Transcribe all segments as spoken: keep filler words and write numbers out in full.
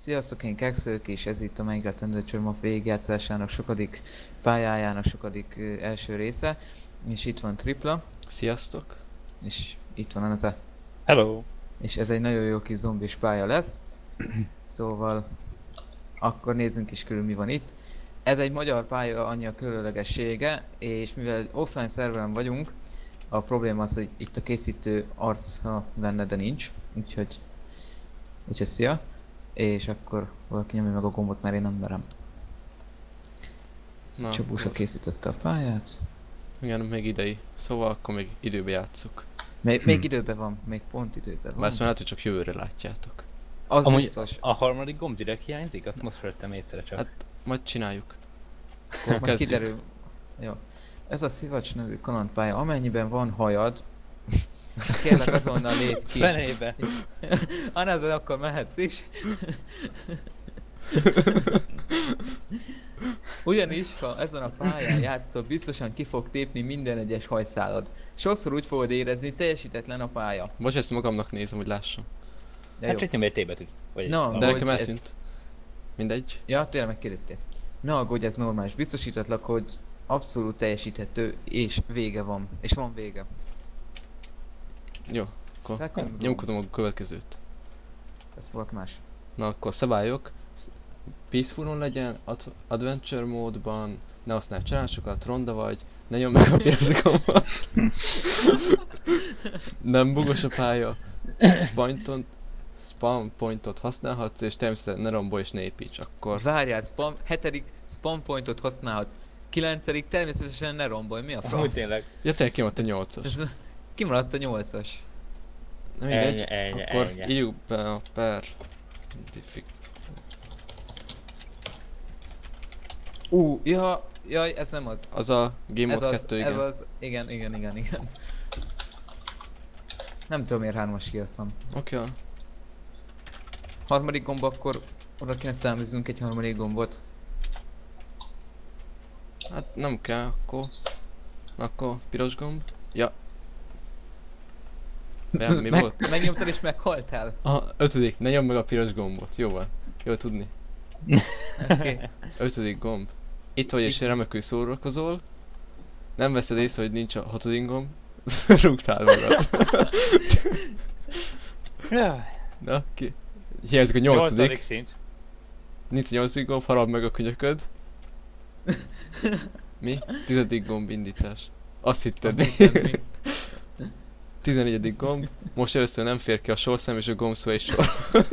Sziasztok, én Kexők, és ez itt a Minecraft Adventure Map végigjátszásának sokadik pályájának sokadik ö, első része. És itt van Tripla, Sziasztok! és itt van Anza. Hello! És ez egy nagyon jó kis zombis pálya lesz. Szóval akkor nézzünk is körül mi van itt. Ez egy magyar pálya, annyi a különlegessége, és mivel offline szerveren vagyunk, a probléma az, hogy itt a készítő arca lenne, de nincs. Úgyhogy... Úgyhogy szia! És akkor valaki nyomja meg a gombot, mert én nem merem. Na, Csabúsa akkor- készítette a pályát. Igen, még idei. Szóval akkor még időbe játsszuk. Még, még időben van, még pont időben van. Bár ezt már lehet, hogy csak jövőre látjátok. Az Amúgy biztos. a harmadik gomb direkt hiányzik? Azt most vettem észre csak. Hát majd csináljuk. Akkor Majd kezdjük. kiderül. Jó. Ez a Szivacs nevű kalandpálya, amennyiben van hajad, kérlek azonnal lép ki. Fenébe! Anázal, akkor mehetsz is. Ugyanis, ha ezen a pályán játszol, biztosan ki fog tépni minden egyes hajszálad. Sokszor úgy fogod érezni, teljesítetlen a pálya. Most ezt magamnak nézem, hogy lássam. De Hát jó. csak nyomj egy T-betűt. Vagy Na, egy- De hogy nekem ez- eltűnt. Mindegy. Ja, tényleg megkérődtél. Ne aggódj, ez normális. Biztosítatlak, hogy abszolút teljesíthető, és vége van. És van vége. Jó, akkor Second nyomkodom a következőt. Ez valaki más. Na akkor szabályok. Peacefulon legyen, ad- adventure módban, ne használj csalásokat, ronda vagy, ne nyomd meg a piros gombot. Nem bugos a pálya. Spawn, spawn pointot használhatsz, és természetesen ne rombolj és ne építs. Akkor Várjál, spam, hetedik spawn pointot használhatsz. Kilencedik természetesen ne rombolj, mi a Amúgy franc? tényleg. ja, tényleg kimaradt a nyolcas. Ez, kimaradt a nyolcas. Na mindegy, Ennyi, ennyi, akkor ennyi. írjuk be a per... diffi- Ú, ja, jaj, ez nem az. Az a Game Ez Mode az, kettő, ez igen. az, igen, igen, igen, igen. Nem tudom miért hármas írtam. Oké, okay. Harmadik gomb, akkor oda kéne számíznunk egy harmadik gombot. Hát nem kell, akkor... Akkor piros gomb. Ja. Ja, mi Meg, volt? megnyomtad és meghaltál. Aha, ötödik, ne nyomd meg a piros gombot. Jó van. Jó tudni. Okay. Ötödik gomb. Itt vagy és Itt. remekül szórakozol. Nem veszed észre, hogy nincs a hatodik gomb. Rúgtál magad. Jaj. Na, ki? Hiányzik a nyolcadik. Nyolcadik szint. Nincs a nyolcadik gomb, harap meg a könyököd. Mi? Tizedik gomb indítás. Azt hitted. Azt hittem, mi? Tizennegyedik gomb. Most először nem fér ki a sorszám és a gombszó egy sor.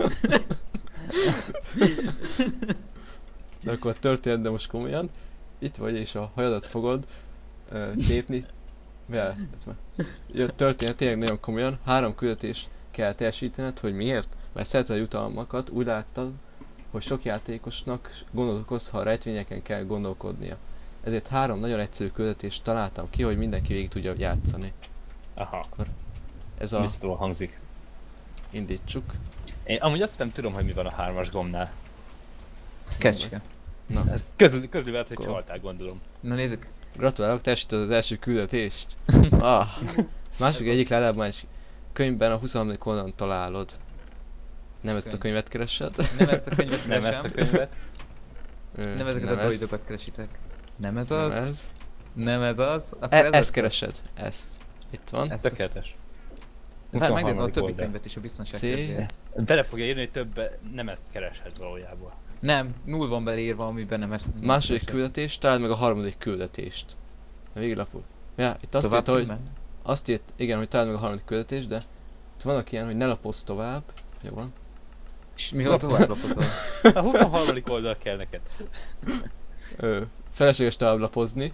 De akkor történet, de most komolyan. Itt vagy és a hajadat fogod uh, tépni. Vel, ez már. Ja, történet tényleg nagyon komolyan. Három küldetést kell teljesítened, hogy miért? Mert szereted a jutalmakat, úgy láttad, hogy sok játékosnak gondot okoz, ha a rejtvényeken kell gondolkodnia. Ezért három nagyon egyszerű küldetést találtam ki, hogy mindenki végig tudja játszani. Aha. Ez a... Biztos hangzik. indítsuk. Én amúgy azt nem tudom, hogy mi van a hármas gombnál. Kecske. Na, Közül, közül veled, hogy Akkor- csaltál, gondolom. Na nézzük. gratulálok, teljesíted az első küldetést. Ah. Másik Ez egyik ládában egy könyvben a huszonharmadik oldalon találod. Nem ezt a Könyv. könyvet keresed. Nem ezt a könyvet Nem ezt a keresem. könyvet. Ö, Nem ezeket nem a ez, droidokat keresitek. Nem ez Nem az? ez. Nem ez az? Akkor E- ez ezt lesz. keresed. Ezt. Itt van. Ezt a... Tökéletes. Várj, megnézem a huszonharmadik többi oldal. könyvet is a biztonság C. kedvéért. Bele fogja írni, hogy több nem ezt kereshet valójában. Nem, null van beleírva, amiben nem ezt. Második ezt- küldetés, találd meg a harmadik küldetést. A véglapú. Ja, itt azt Tovább írta, hogy... menni? Azt írt, igen, hogy találd meg a harmadik küldetést, de... Itt vannak ilyen, hogy ne lapozz tovább. Jó van. És mi van tovább lapozol? A huszonharmadik oldal kell neked. Ö, felesleges tovább lapozni.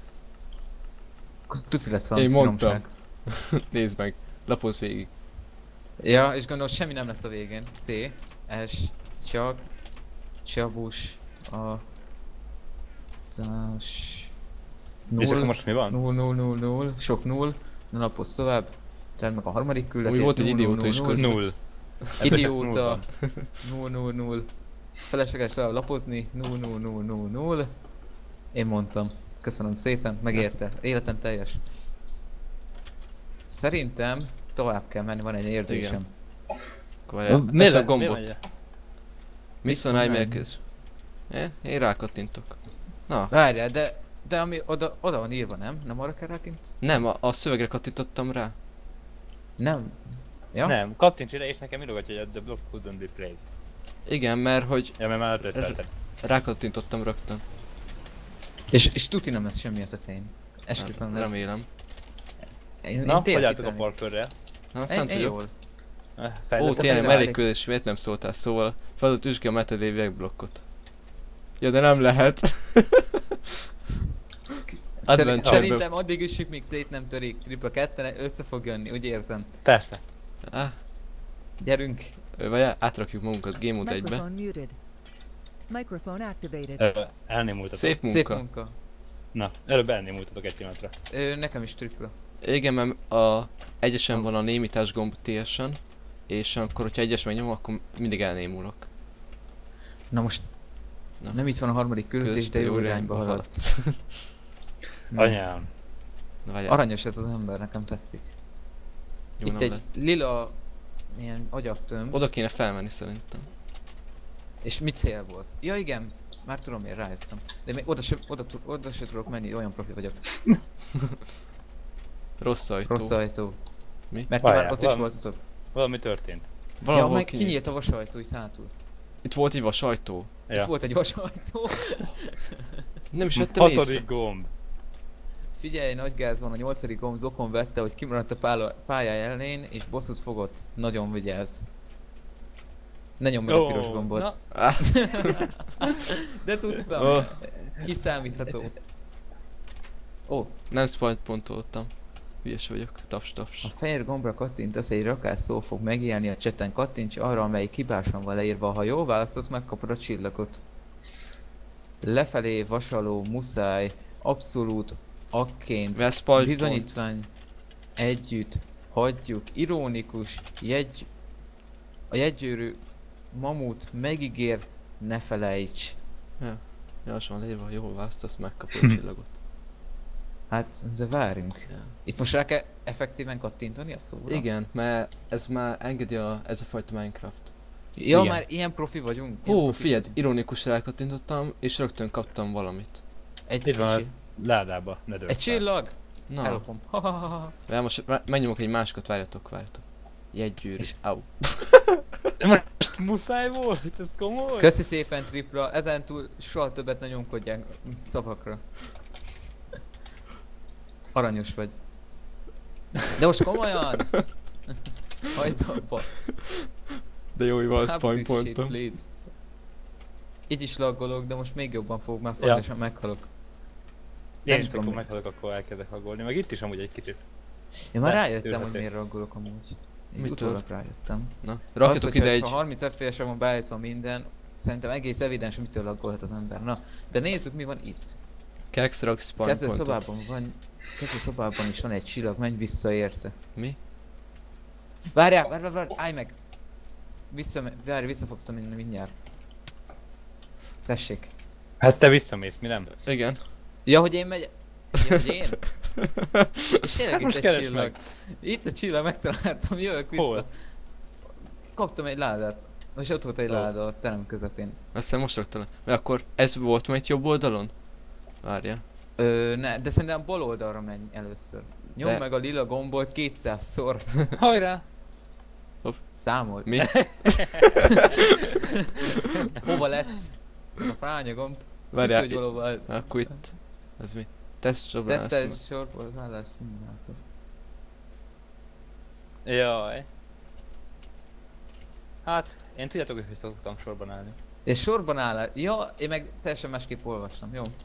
Tuti lesz valami Én mondtam. finomság. Nézd meg. Lapozz végig. Ja, és gondolom semmi nem lesz a végén. C, S, csak, csabus, a, zás, És akkor null, most mi van? null, null, null, null, sok null, ne lapozz tovább, tehát meg a harmadik küldetét, Úgy volt egy null, idióta null, is null, közben. Null. Idióta, Null null, null, null, felesleges tovább lapozni, null, null, null, null, null, én mondtam. Köszönöm szépen, megérte, életem teljes. Szerintem tovább kell menni, van egy érzésem. Akkor várjál, Mi ezt a le- mi gombot. van? Mission Mission Nightmares. Eh? Én rákattintok. Na, Várjál, de, de ami oda, oda van írva, nem? Nem arra kell rákint? nem, a, a szövegre kattintottam rá. Nem. Ja? Nem, kattints ide és nekem írogatja, hogy a the block couldn't be placed. Igen, mert hogy Ja, mert már ötleteltem. rákattintottam rögtön. És, és tuti nem lesz semmi a tetején. Esküszöm, nem. Remélem. Én, Na, én hogy tényleg álltok a kitelenik. parkörrel? Na, Én, fent én vagyok. jól. Eh, Ó, fejlettem tényleg ide? elég. mellékküldés, miért nem szóltál? Szóval feladott üsgi a Metal blokkot. Ja, de nem lehet. Szerint, Adventure szerintem addig üssük, míg szét nem törik. Tripla ketten össze fog jönni, úgy érzem. Persze. Ah, Gyerünk. vagy átrakjuk magunkat Game Mode egybe. Microphone muted. Microphone activated. Ö, elnémultatok. Szép Szép munka. munka. Na, előbb elnémultatok egy pillanatra. Ö, nekem is tripla. Igen, mert a egyesen van a némítás gomb T-esen, és akkor, hogyha egyes megnyomom, akkor mindig elnémulok. Na most Na. nem itt van a harmadik küldetés, de jó irányba haladsz. Na, Anyám. Na, várjál. Aranyos ez az ember, nekem tetszik. Jó, Itt nem egy lehet. lila ilyen agyagtömb. Oda kéne felmenni szerintem. És mi cél volt? Ja igen, már tudom miért rájöttem. De még oda se, oda, tu- oda se tudok menni, olyan profi vagyok. Rossz ajtó. Rossz ajtó. Mi? Mert ti már Várjál, ott is valami- voltatok. Valami történt. Ja, Valahol meg kinyílt. kinyílt a vasajtó itt hátul. Itt volt egy vasajtó. Ja. Itt volt egy vasajtó. Nem is vettem észre. Hatodik gomb. Figyelj, nagy gáz van, a nyolcadik gomb zokon vette, hogy kimaradt a pálya, pálya elején, és bosszút fogott. Nagyon vigyázz. Ne nyomd meg a Ó, piros gombot. na. Ah, De tudtam. oh, Kiszámítható. Ó, nem spoilt pontoltam. Hülyes vagyok. Taps, taps. a fehér gombra kattintasz, egy rakás szó fog megjelenni a chaten. Kattints arra, amelyik hibásan van leírva. Ha jól választasz, megkapod a csillagot. Lefelé vasaló, muszáj, abszolút, akként, Mivel spoilt bizonyítvány, együtt, hagyjuk, ironikus, jegy... A jegygyűrű, mamut, megígér, ne felejts. pont. Jás van leírva, ha jól választasz, megkapod a csillagot. Hát, de várjunk. Ja. Itt most rá kell effektíven kattintani a szóra? Igen, mert ez már engedi a, ez a fajta Minecraft. Ja, Igen. már ilyen profi vagyunk. ilyen Ó, profi figyelj, vagyunk. ironikus rákattintottam, és rögtön kaptam valamit. Egy, Itt van a egy, ládába, ne dőlj egy csillag? Na, Ellopom. Ha, ha, ha, ha. várj, most me- megnyomok egy másikat, várjatok, várjatok. Jegygyűrű. És- Au. Most muszáj volt? Ez komoly? Köszi szépen tripla, ezentúl soha többet ne nyomkodják szavakra. Aranyos vagy. De most komolyan? Hagyd abba. De jó, hogy van Stop spawn this shit, pontom. please. Így is laggolok, de most még jobban fogok, már Ja. fontosan meghalok. Én nem is tudom mikor mi. meghalok, akkor elkezdek haggolni. Meg itt is amúgy egy kicsit. Én már Nem, rájöttem, hogy tűrhetik. miért raggolok amúgy. Én Mitől? utólag rájöttem. Na, Az, rakjatok hogyha ide egy... Ha harminc ef pé es-en van beállítva minden, szerintem egész evidens, hogy mitől laggolhat az ember. Na, de nézzük mi van itt. Kex rak spawn Kezdő pontot. szobában van, kezdő szobában is van egy csillag, menj vissza érte. Mi? Várjál, várj, várj, várj, állj meg! Vissza, várj, vissza fogsz menni mindjárt. Tessék. Hát te visszamész, mi nem? Igen. Ja, hogy én megy... Ja, hogy én? És tényleg itt Most egy keresd csillag. meg. Itt a csillag, megtaláltam, jövök vissza. Hol? Kaptam egy ládát. És ott volt egy Ó. láda a terem közepén. Aztán most raktam le. Mert akkor ez volt majd jobb oldalon? Várja. Ö, ne, de szerintem bal oldalra menj először. Nyomd De- meg a lila gombot kétszázszor. Hajrá! Számold. Mi? Hova lett? Ez a fránya gomb. Várjál. Tudja, hogy valóban Akkor itt. Ez mi? Teszt sorban tesztel állsz. sorból vállás szimulátor. Jaj. Hát, én tudjátok, hogy szoktam sorban állni. És sorban áll. Ja, én meg teljesen másképp olvastam, jó?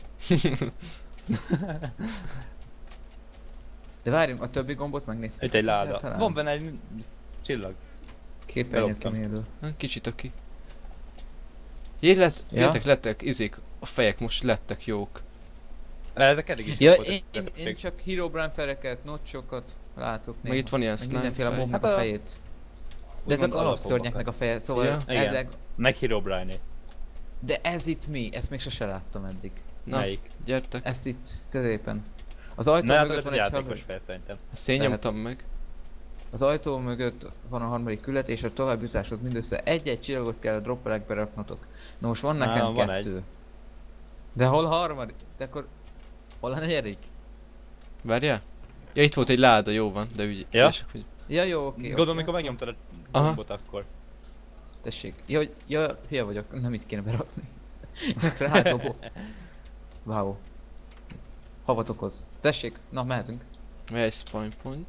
De várjunk, a többi gombot megnézzük. Itt egy láda. Talán. Van benne egy csillag. Képernyő Beloptam. kimélő. Na, kicsit aki. Jé, lett, Ja? féltek, lettek, izék, a fejek most lettek jók. Ezek eddig is Ja, voltak én, én, én szépség. csak Herobrine fereket, notchokat látok Meg néha. itt van ilyen Meg slime mindenféle fej. mobnak Hát a a- fejét. De ezek Úgymond alapszörnyeknek a feje, szóval Ja. Igen. elvileg... Meg Herobrine. De ez itt mi? Ezt még sose láttam eddig. Na, Melyik? gyertek. Ez itt, középen. Az ajtó Ne, hát mögött ez van egy egy játékos haver. fel szerintem. Ezt én lehet. nyomtam meg. Az ajtó mögött van a harmadik küldetés, és a további jutáshoz mindössze egy-egy csillagot kell a dropperekbe raknotok. Na most van nekem Nálam van kettő. De hol a harmadik? De akkor... Hol a negyedik? Várjál? Ja, itt volt egy láda, jó van, de ügy... Ja? ügyesek, hogy... Ja jó, oké. Gondolom, oké. mikor megnyomtad a Aha. gombot akkor. Tessék. Ja, hogy- ja, hülye vagyok, nem itt kéne berakni. Meg rádobom. Wow. Havatokhoz. Tessék, na mehetünk. Mely spawn point?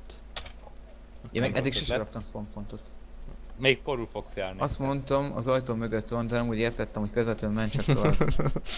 Én meg Nem eddig rakod sose le. raktam spawn pontot. Még porul fogsz járni. Azt mondtam, az ajtó mögött van, de nem úgy értettem, hogy közvetlenül menj csak tovább.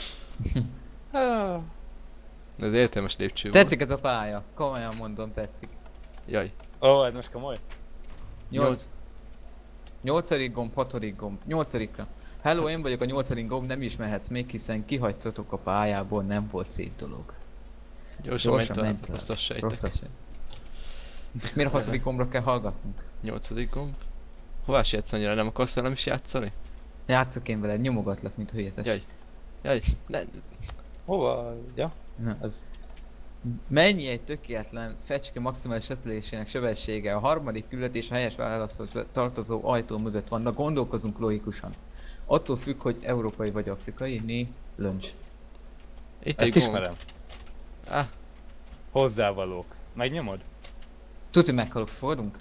Ah, Ez értelmes lépcső volt. Tetszik ez a pálya, komolyan mondom, tetszik. Jaj. Ó, ez most komoly. Nyolc... Nyolcadik gomb, hatodik gomb, nyolcadikra. Hello, én vagyok a nyolcadik gomb, nem ismerhetsz még, hiszen kihagytatok a pályából, nem volt szép dolog. Gyorsan, Gyorsan menj tovább, menj tovább. azt azt sejtek. Rosszat sem. És miért a hatodik gombra kell hallgatnunk? Nyolcadik gomb. Hová sietsz annyira? Nem akarsz velem is játszani? Játszok én veled, nyomogatlak, mint hülyetes. Jaj. Jaj. Ne. Hova? Ja? Na. Ez... Mennyi egy tökéletlen fecske maximális repülésének sebessége? A harmadik küldetés a helyes válaszhoz tartozó ajtó mögött van. Na gondolkozunk logikusan. Attól függ, hogy európai vagy afrikai, né, löncs. Itt Ezt egy gomb. ismerem. Ah, Hozzávalók. Megnyomod? Tuti meghalok, fordunk?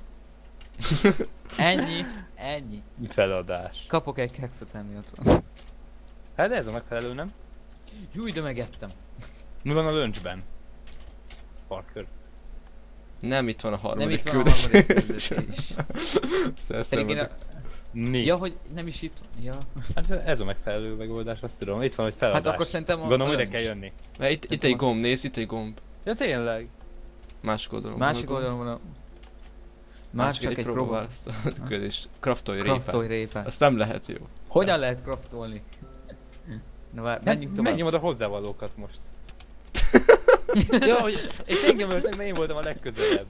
Ennyi, ennyi. Feladás. Kapok egy kekszet enni otthon. Hát de ez a megfelelő, nem? Júj, de megettem. Mi van a lunchben? Parker. nem itt van a Nem harmadik itt van a harmadik küldetés. küldetés. Szerszem Pedig én a... Mi? Ja, hogy nem is itt van. Ja. Hát ez a megfelelő megoldás, azt tudom. Itt van, hogy feladás. Hát akkor szerintem a... Gondolom, a ide löncs. kell jönni. Mert itt, itt Szerintem egy a- gomb, nézd, itt egy gomb. Ja tényleg. Másik oldalon van a Másik gomb. oldalon van a... Már Másik csak egy próba. próbaválaszt. És craftolj répát. Craftolj répát. Azt nem lehet jó. Hogyan lehet craftolni? Na vár, menjünk tovább. Megnyomod a hozzávalókat most. Jó, hogy... És engem öltek, mert én voltam a legközelebb.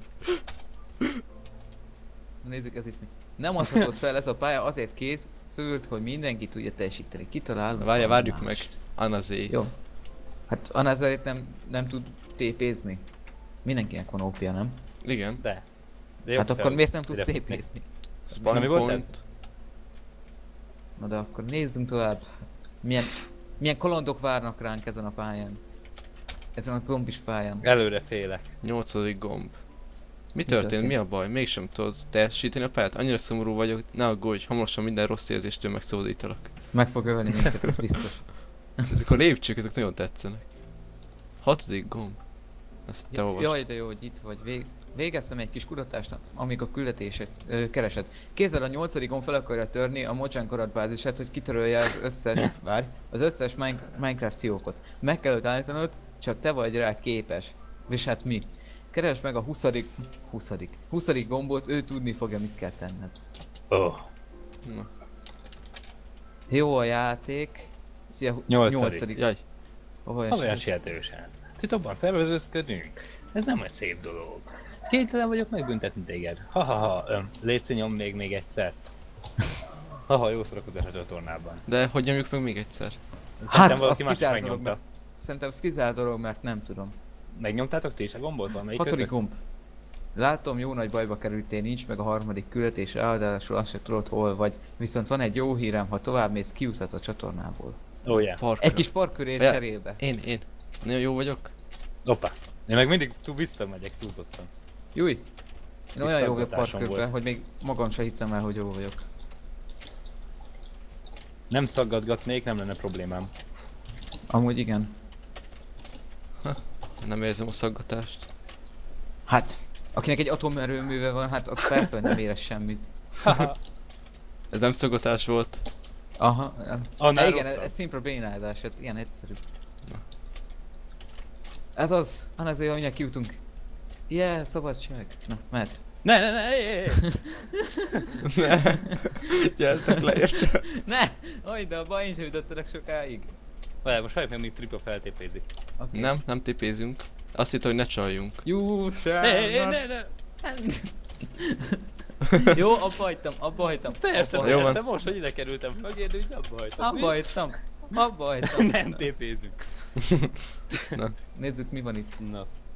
Nézzük, ez itt mi. Nem adhatott fel ez a pálya, azért készült, hogy mindenki tudja teljesíteni. Kitalálunk. Várja, valami várjuk meg. mást. Anazét. Jó. Hát Anazét nem, nem tud tépézni. Mindenkinek van ópja, nem? Igen. De. De Hát akkor fel- miért nem tudsz ide- tépézni? Spawn Na, mi volt point. ez? Na de akkor nézzünk tovább. Milyen, milyen kalandok várnak ránk ezen a pályán? Ezen a zombis pályán. Előre félek. Nyolcadik gomb. Mi történt? történt? Mi a baj? Mégsem tudod teljesíteni a pályát? Annyira szomorú vagyok, ne aggódj, hamarosan minden rossz érzéstől megszabadítalak. Meg fog ölni minket, az biztos. Ezek a lépcsők, ezek nagyon tetszenek. Hatodik gomb. Ezt te olvasd. Jaj, de jó, hogy itt vagy. Vég... Végeztem egy kis kutatást, amíg a küldetését ö, keresed. Kézzel a nyolcadikon fel akarja törni a Mojang adatbázisát, hogy kitörölje az összes, várj, az összes Mine- Minecraft fiókot. Meg kell őt állítanod, csak te vagy rá képes. És hát mi? Keresd meg a huszadik huszadik huszadik gombot, ő tudni fogja, mit kell tenned. Oh. Na. Jó a játék. Szia, hu- Nyolcadik. nyolcadik. Jaj. Hova Olyan esik? sietősen. Titokban szerveződködünk. Ez nem egy szép dolog. Kénytelen vagyok megbüntetni téged. Ha-ha-ha, öm, létszi nyom még még egyszer. Ha-ha, jó szórakozás a csatornában. De hogy nyomjuk meg még egyszer? Szerintem az valaki más kizárt dolog, megnyomta. mert... Szerintem ez kizárt dolog, mert nem tudom. Megnyomtátok ti is a gombot? Van melyik Hatodik között? gomb. Látom, jó nagy bajba kerültél, nincs meg a harmadik küldetés, ráadásul azt se tudod hol vagy. Viszont van egy jó hírem, ha tovább mész, kijuthatsz a csatornából. Oh yeah. Parkra. Egy kis parkörért Ja. cserébe. Én, én. Nagyon jó vagyok. Hoppá. Én meg mindig túl visszamegyek túlzottan. Júj! Én olyan jó vagyok Tisztaggatásom parkörben, volt. hogy még magam sem hiszem el, hogy jó vagyok. Nem szaggatgatnék, nem lenne problémám. Amúgy igen. Nem érzem a szaggatást. Hát, akinek egy atomerőműve van, hát az persze, hogy nem érez semmit. Haha. Ez nem szaggatás volt. Aha. Annál igen, ez, rosszabb. ez szimpla bénázás, hát ilyen egyszerű. Na. Ez az, hanem azért, hogy kijutunk. Yeah, szabadság. Na, mehetsz. Ne, ne, ne, éj, éj, éj. Ne. Gyertek le érte. Ne! Aj, de a baj, én sem jutottalak sokáig. Várjál, most halljuk meg, még tripla feltépézik. Okay. Nem, nem tipézünk. Azt hittem, hogy ne csaljunk. You shall Ne, ne, not... ne, ne. Jó, abba hagytam, abba hagytam. Persze, abba Jó persze, van. most, hogy ide kerültem mögéd, úgy abba hagytam. Abba hagytam. Abba hagytam. Nem tépézünk. Na. Nézzük, mi van itt. Na.